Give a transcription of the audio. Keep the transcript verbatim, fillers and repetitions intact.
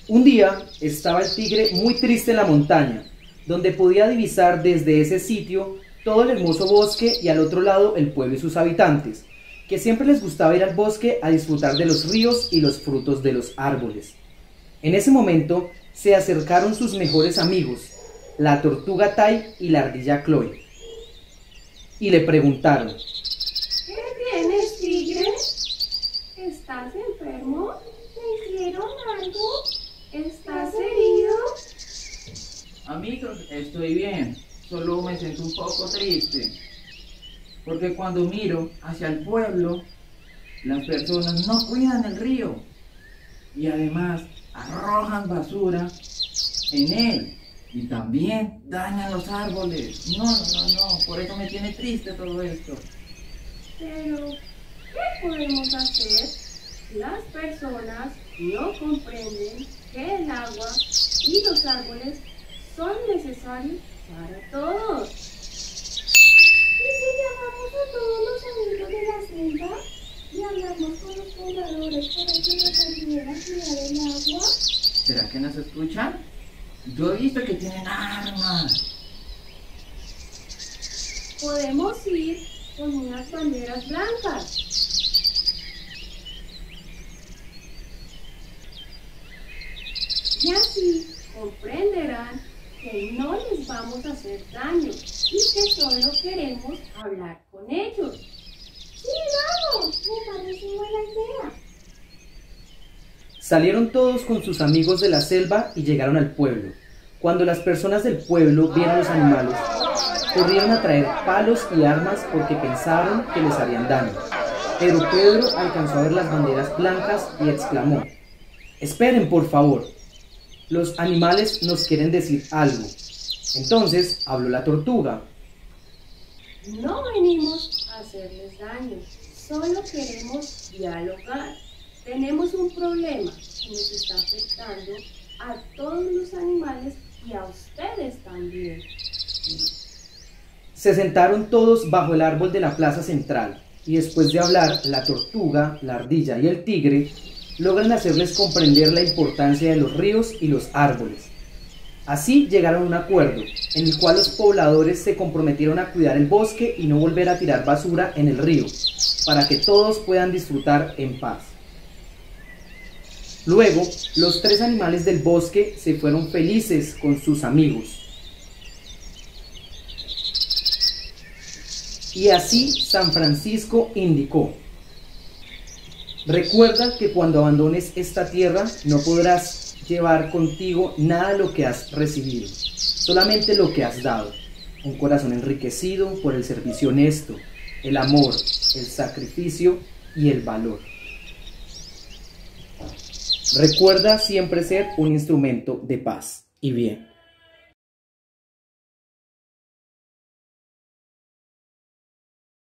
Un día estaba el tigre muy triste en la montaña, donde podía divisar desde ese sitio todo el hermoso bosque y al otro lado el pueblo y sus habitantes, que siempre les gustaba ir al bosque a disfrutar de los ríos y los frutos de los árboles. En ese momento se acercaron sus mejores amigos, la tortuga Tai y la ardilla Chloe, y le preguntaron: ¿Qué tienes, tigre? ¿Estás enfermo? ¿Te hicieron algo? ¿Estás herido? Amigos, estoy bien, solo me siento un poco triste, porque cuando miro hacia el pueblo, las personas no cuidan el río y además arrojan basura en él y también dañan los árboles. No, no, no, no, por eso me tiene triste todo esto. Pero, ¿qué podemos hacer? Las personas no comprenden que el agua y los árboles son necesarios para todos. ¿Y si llamamos a todos los amigos de la selva y hablamos con los pobladores para que nos ayuden a cuidar el agua? ¿Será que nos escuchan? Yo he visto que tienen armas. Podemos ir con unas banderas blancas. Y así comprenderán que no les vamos a hacer daño y que solo queremos hablar con ellos. ¡Sí, vamos! Me parece buena idea. Salieron todos con sus amigos de la selva y llegaron al pueblo. Cuando las personas del pueblo vieron los animales, corrieron a traer palos y armas porque pensaron que les harían daño. Pero Pedro alcanzó a ver las banderas blancas y exclamó: «Esperen, por favor. Los animales nos quieren decir algo». Entonces habló la tortuga. No venimos a hacerles daño, solo queremos dialogar. Tenemos un problema que nos está afectando a todos los animales y a ustedes también. Se sentaron todos bajo el árbol de la plaza central y después de hablar, la tortuga, la ardilla y el tigre logran hacerles comprender la importancia de los ríos y los árboles. Así llegaron a un acuerdo en el cual los pobladores se comprometieron a cuidar el bosque y no volver a tirar basura en el río, para que todos puedan disfrutar en paz. Luego, los tres animales del bosque se fueron felices con sus amigos. Y así San Francisco indicó: «Recuerda que cuando abandones esta tierra no podrás llevar contigo nada de lo que has recibido, solamente lo que has dado, un corazón enriquecido por el servicio honesto, el amor, el sacrificio y el valor. Recuerda siempre ser un instrumento de paz y bien».